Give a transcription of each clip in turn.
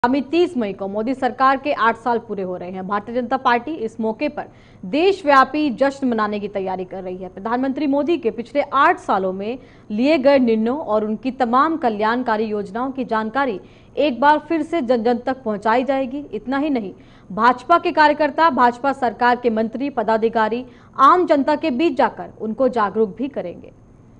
आगामी 30 मई को मोदी सरकार के 8 साल पूरे हो रहे हैं। भारतीय जनता पार्टी इस मौके पर देशव्यापी जश्न मनाने की तैयारी कर रही है। प्रधानमंत्री मोदी के पिछले 8 सालों में लिए गए निर्णयों और उनकी तमाम कल्याणकारी योजनाओं की जानकारी एक बार फिर से जन जन तक पहुंचाई जाएगी। इतना ही नहीं, भाजपा के कार्यकर्ता भाजपा सरकार के मंत्री पदाधिकारी आम जनता के बीच जाकर उनको जागरूक भी करेंगे।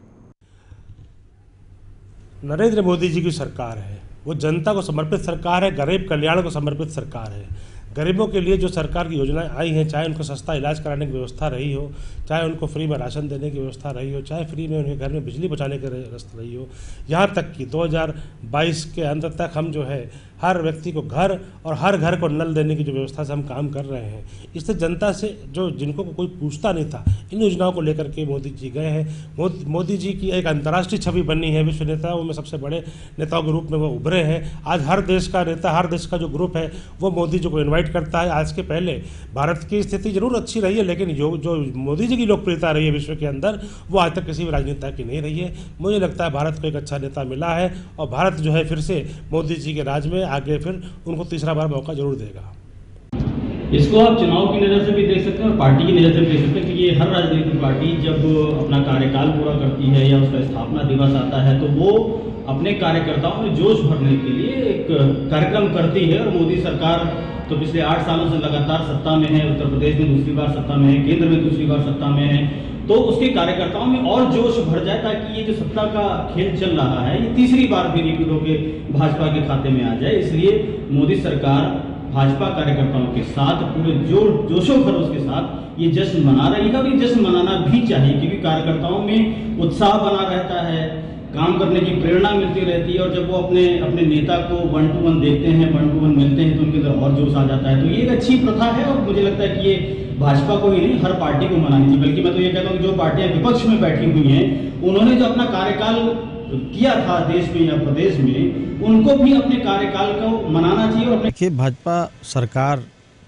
नरेंद्र मोदी जी की सरकार है, वो जनता को समर्पित सरकार है, गरीब कल्याण को समर्पित सरकार है। गरीबों के लिए जो सरकार की योजनाएं आई हैं, चाहे उनको सस्ता इलाज कराने की व्यवस्था रही हो, चाहे उनको फ्री में राशन देने की व्यवस्था रही हो, चाहे फ्री में उनके घर में बिजली पहुंचाने की रास्ता रही हो, यहाँ तक कि 2022 के अंत तक हम जो है हर व्यक्ति को घर और हर घर को नल देने की जो व्यवस्था से हम काम कर रहे हैं। इससे जनता से जो जिनको को कोई पूछता नहीं था, इन योजनाओं को लेकर के मोदी जी गए हैं। मोदी जी की एक अंतर्राष्ट्रीय छवि बनी है, विश्व नेताओं में सबसे बड़े नेताओं के रूप में वो उभरे हैं। आज हर देश का नेता, हर देश का जो ग्रुप है वो मोदी जी को इन्वाइट करता है। आज के पहले भारत की स्थिति जरूर अच्छी रही है, लेकिन जो मोदी जी की लोकप्रियता रही है विश्व के अंदर, वो आज तक किसी भी राजनेता की नहीं रही है। मुझे लगता है भारत को एक अच्छा नेता मिला है और भारत जो है फिर से मोदी जी के राज में आगे फिर उनको तीसरा बार मौका जरूर देगा। इसको आप चुनाव की नज़र से भी देख सकते हैं और पार्टी की नज़र से भी देख सकते हैं कि ये हर राजनीतिक पार्टी जब अपना कार्यकाल पूरा करती है या उसका स्थापना दिवस आता है तो वो अपने कार्यकर्ताओं में जोश भरने के लिए एक कार्यक्रम करती है। और मोदी सरकार तो पिछले 8 सालों से लगातार सत्ता में है, उत्तर प्रदेश में दूसरी बार सत्ता में है, केंद्र में दूसरी बार सत्ता में है, तो उसके कार्यकर्ताओं में और जोश भर जाए ताकि ये जो सत्ता का खेल चल रहा है ये तीसरी बार भी रिपीट होकर भाजपा के खाते में आ जाए। इसलिए मोदी सरकार भाजपा कार्यकर्ताओं के साथ पूरे जोशो खरोश के साथ ये जश्न मना रही है और ये जश्न मनाना भी चाहिए, क्योंकि कार्यकर्ताओं में उत्साह बना रहता है, काम करने की प्रेरणा मिलती रहती है और जब वो अपने नेता को 1 to 1 देखते हैं, 1 to 1 मिलते हैं तो उनके अंदर और जोश आ जाता है। तो ये एक अच्छी प्रथा है और मुझे लगता है कि ये भाजपा को ही नहीं हर पार्टी को मनानी चाहिए। बल्कि मैं तो ये कहता हूँ कि जो पार्टियां विपक्ष में बैठी हुई हैं उन्होंने जो अपना कार्यकाल किया था देश में या प्रदेश में, उनको भी अपने कार्यकाल को मनाना चाहिए। और देखिए, भाजपा सरकार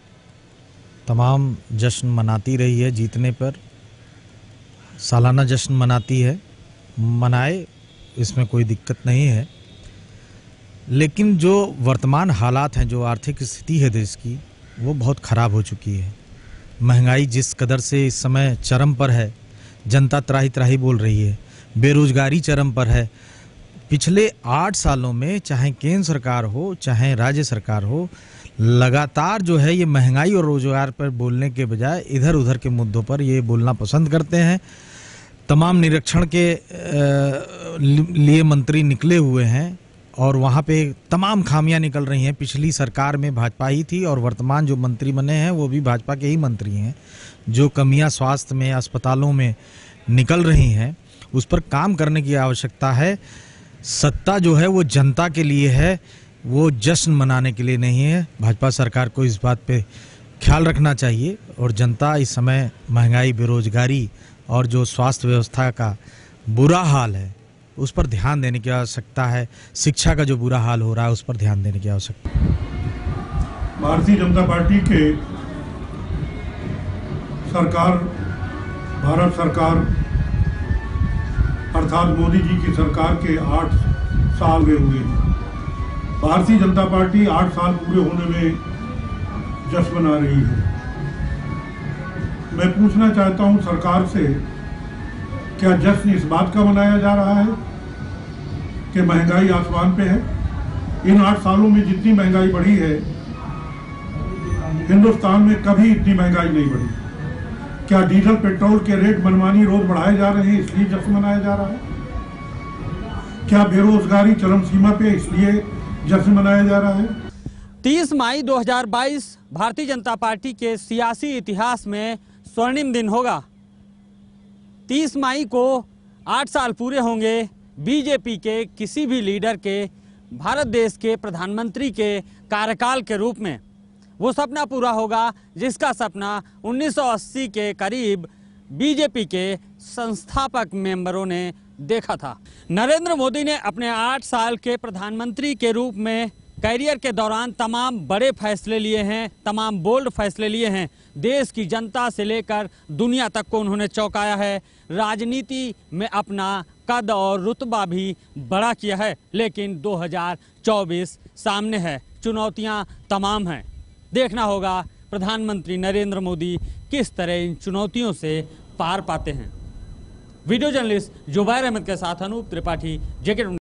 तमाम जश्न मनाती रही है, जीतने पर सालाना जश्न मनाती है, मनाए, इसमें कोई दिक्कत नहीं है। लेकिन जो वर्तमान हालात हैं, जो आर्थिक स्थिति है देश की, वो बहुत ख़राब हो चुकी है। महंगाई जिस कदर से इस समय चरम पर है, जनता त्राही त्राही बोल रही है, बेरोजगारी चरम पर है। पिछले 8 सालों में चाहे केंद्र सरकार हो चाहे राज्य सरकार हो, लगातार जो है ये महंगाई और रोजगार पर बोलने के बजाय इधर उधर के मुद्दों पर ये बोलना पसंद करते हैं। तमाम निरीक्षण के लिए मंत्री निकले हुए हैं और वहाँ पे तमाम खामियां निकल रही हैं। पिछली सरकार में भाजपा ही थी और वर्तमान जो मंत्री बने हैं वो भी भाजपा के ही मंत्री हैं। जो कमियां स्वास्थ्य में, अस्पतालों में निकल रही हैं, उस पर काम करने की आवश्यकता है। सत्ता जो है वो जनता के लिए है, वो जश्न मनाने के लिए नहीं है। भाजपा सरकार को इस बात पे ख्याल रखना चाहिए और जनता इस समय महंगाई, बेरोजगारी और जो स्वास्थ्य व्यवस्था का बुरा हाल है उस पर ध्यान देने की आवश्यकता है। शिक्षा का जो बुरा हाल हो रहा है उस पर ध्यान देने की आवश्यकता है। भारतीय जनता पार्टी के सरकार, भारत सरकार अर्थात मोदी जी की सरकार के 8 साल हुए हैं। भारतीय जनता पार्टी 8 साल पूरे होने में जश्न मना रही है। मैं पूछना चाहता हूं सरकार से, क्या जश्न इस बात का मनाया जा रहा है कि महंगाई आसमान पे है? इन 8 सालों में जितनी महंगाई बढ़ी है, हिंदुस्तान में कभी इतनी महंगाई नहीं बढ़ी। क्या डीजल पेट्रोल के रेट मनमानी रोज बढ़ाए जा रहे हैं इसलिए जश्न मनाया जा रहा है? क्या बेरोजगारी चरम सीमा पे इसलिए जश्न मनाया जा रहा है? 30 मई 2022 भारतीय जनता पार्टी के सियासी इतिहास में स्वर्णिम दिन होगा। 30 मई को 8 साल पूरे होंगे बीजेपी के किसी भी लीडर के भारत देश के प्रधानमंत्री के कार्यकाल के रूप में। वो सपना पूरा होगा जिसका सपना 1980 के करीब बीजेपी के संस्थापक मेंबरों ने देखा था। नरेंद्र मोदी ने अपने 8 साल के प्रधानमंत्री के रूप में कैरियर के दौरान तमाम बड़े फैसले लिए हैं, तमाम बोल्ड फैसले लिए हैं। देश की जनता से लेकर दुनिया तक को उन्होंने चौंकाया है। राजनीति में अपना कद और रुतबा भी बड़ा किया है। लेकिन 2024 सामने है। चुनौतियां तमाम हैं। देखना होगा प्रधानमंत्री नरेंद्र मोदी किस तरह इन चुनौतियों से पार पाते हैं। वीडियो जर्नलिस्ट जुबैर अहमद के साथ अनूप त्रिपाठी, जेके।